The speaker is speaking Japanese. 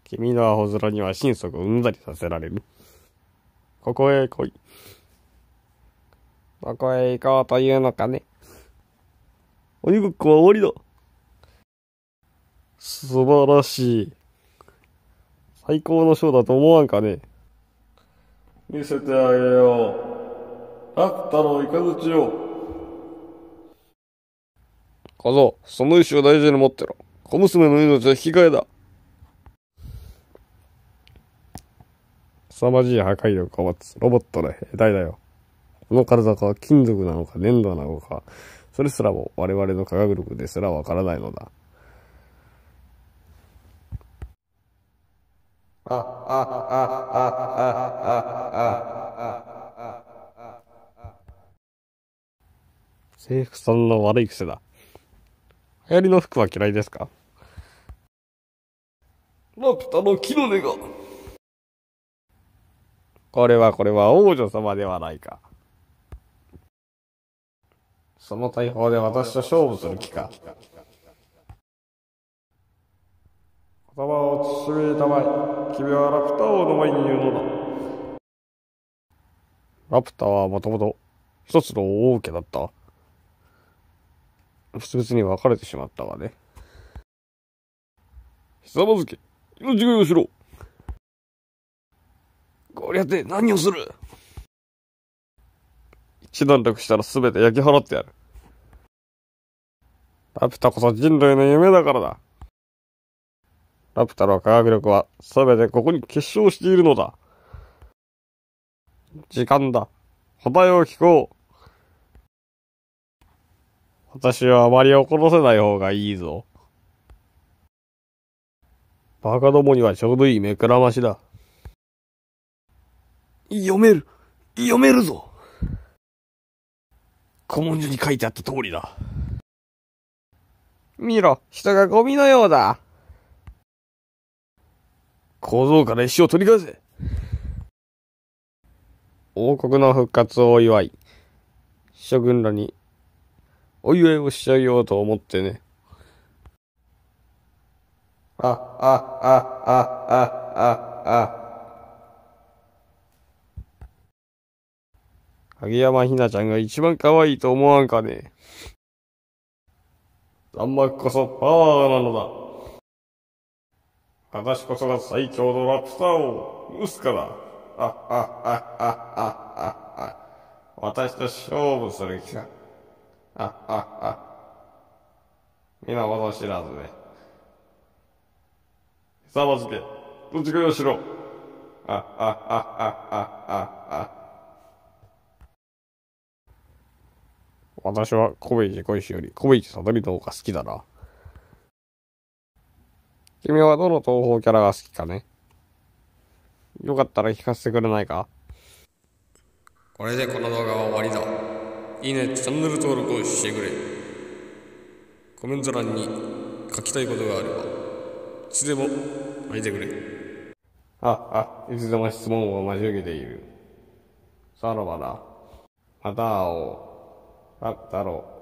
君のアホ面には心底うんざりさせられる。ここへ来い。どこへ行こうというのかね。鬼ごっこは終わりだ。素晴らしい。最高のショーだと思わんかね。見せてあげよう。ラプタの雷よ。小僧、その石を大事に持ってろ。小娘の命は引き換えだ。凄まじい破壊力を持つロボットの兵隊だよ。この体が金属なのか粘土なのか、それすらも我々の科学力ですらわからないのだ。制服さんの悪い癖だ。流行りの服は嫌いですか？ラピュタの木の根が。これは王女様ではないか。その大砲で私と勝負する気か。言葉を慎みたまえ。君はラピュタ王の前にいるのだ。ラピュタはもともと一つの王家だった。別々に分かれてしまったわね。ひざまずけ。命乞いをしろ。こりゃって何をする？一段落したらすべて焼き払ってやる。ラピュタこそ人類の夢だからだ。ラピュタの科学力はすべてここに結晶しているのだ。時間だ。答えを聞こう。私はあまり怒らせない方がいいぞ。バカどもにはちょうどいい目くらましだ。読めるぞ。古文書に書いてあった通りだ。見ろ、人がゴミのようだ。小僧から石を取り返せ。王国の復活をお祝い、諸君らにお祝いをしてあげようと思ってね。影山ひなちゃんが一番可愛いと思わんかね。弾幕こそパワーなのだ。私こそが最強のラプター王、ムスカだ。私と勝負する気か。皆こと知らずね。ひざまずけ。どっちかよしろ。私は小ベイジ小石より小ベイジサドリの方が好きだな。君はどの東方キャラが好きかね？よかったら聞かせてくれないか？これでこの動画は終わりだ。いいね、チャンネル登録をしてくれ。コメント欄に書きたいことがあれば、いつでも書いてくれ。いつでも質問を待ち受けている。さらばだ。また会おう。だろう。